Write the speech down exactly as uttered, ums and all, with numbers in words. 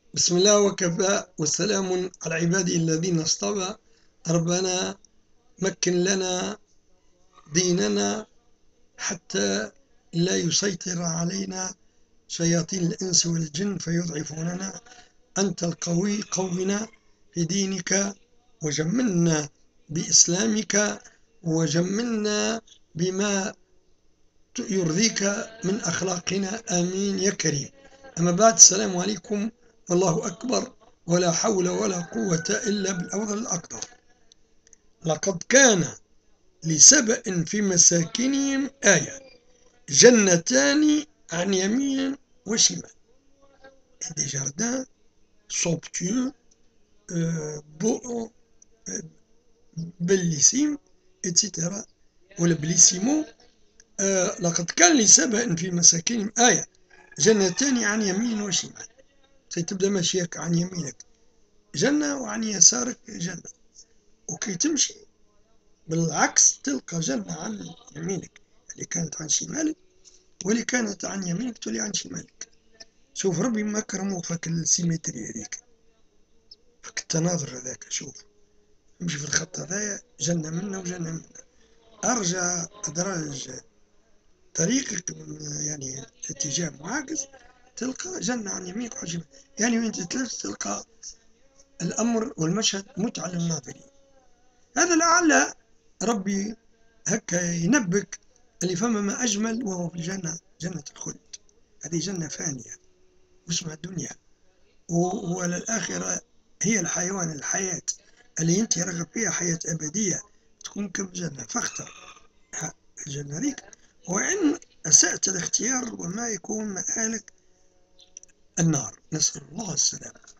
بسم الله وكفى وسلام على عباده الذين اصطفى. ربنا مكن لنا ديننا حتى لا يسيطر علينا شياطين الإنس والجن فيضعفوننا. أنت القوي، قونا في دينك وجملنا بإسلامك وجملنا بما يرضيك من أخلاقنا، آمين يا كريم. أما بعد، السلام عليكم والله أكبر، ولا حول ولا قوة إلا بالأوضل الأقدر. لقد كان لسبأ في مساكنهم آية، جنتان عن يمين وشمال. des jardins somptueux, euh, beaux, euh, bellissimes, et cetera. ولا بليسيمو. آه لقد كان لسبأ في مساكنهم آية، جنتان عن يمين وشمال. تبدأ ماشيك عن يمينك جنة وعن يسارك جنة، وكي تمشي بالعكس تلقى جنة عن يمينك اللي كانت عن شمالك، واللي كانت عن يمينك تولي عن شمالك. شوف ربي ما كرموك فك السيمتري هذيك، فك التناظر هذاك. شوف امشي في الخط هذايا، جنة منا وجنة منا. أرجع أدراج طريقك يعني اتجاه معاكس تلقى جنة عن يمينك وعن شمالك، يعني وانت تلف تلقى الأمر والمشهد متعة للناظرين. هذا لعل ربي هكا ينبك اللي فما ما أجمل وهو في الجنة، جنة الخلد. هذه جنة فانية واسمها الدنيا، وللآخرة هي الحيوان، الحياة اللي انت رغب فيها، حياة أبدية تكون كالجنة، فاختر الجنة ذيك. وإن أسأت الاختيار وما يكون مآلك النار، نسأل الله السلامة.